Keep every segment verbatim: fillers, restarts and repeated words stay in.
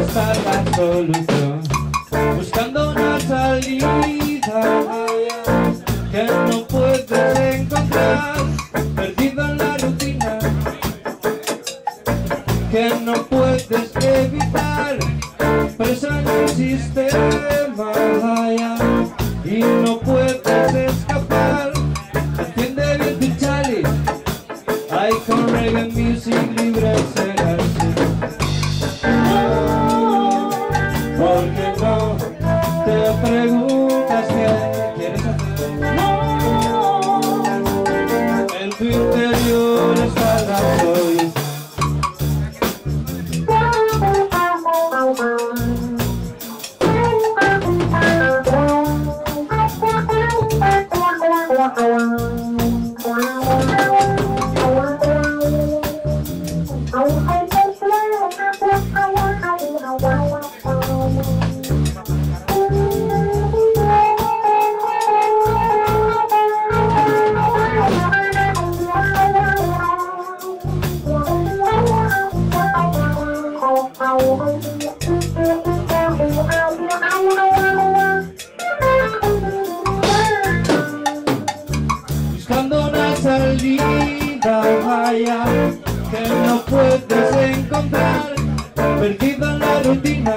está la solución, buscando una salida que no puedes encontrar, perdido en la rutina, que no puedes evitar, preso en el sistema y no puedes escapar. Entiende bien tu chalice, ay, con reggae music libre serás. Porque no te preguntas qué quieres hacer. En tu interior está la solución. Buscando una salida vaya, que no puedes encontrar, perdido en la rutina,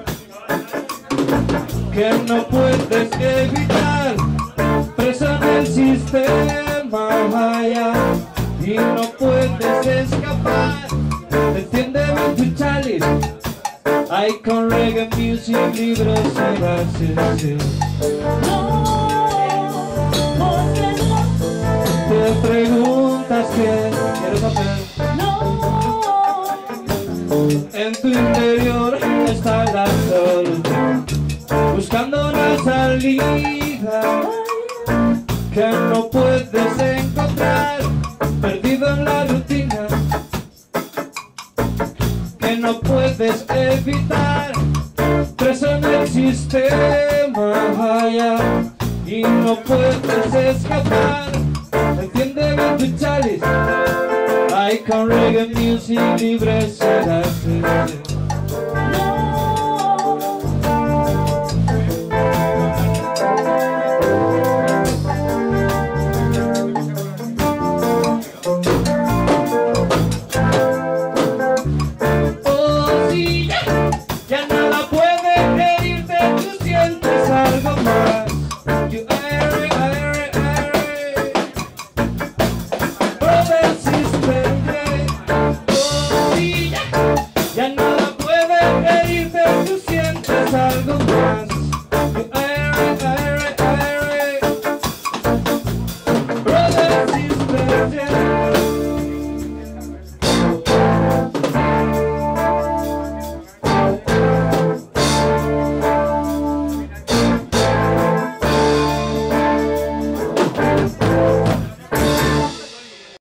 que no puedes evitar, preso en el sistema vaya, y no puedes escapar. Enciende bien tu chalice, ay, con reggae music libre serás. Te preguntas qué quieres hacer. En tu interior está la solución, buscando una salida que no puedes encontrar, perdido en la rutina, que no puedes evitar, preso en el sistema vaya, y no puedes escapar. Entiende bien tu chalice, ay, con reggae music libre serás. Oh sí, ya nada puede herirte, tú sientes algo más. You are, are, are, por el sistema. Oh sí, ya, ya nada puede herirte, tú sientes algo más.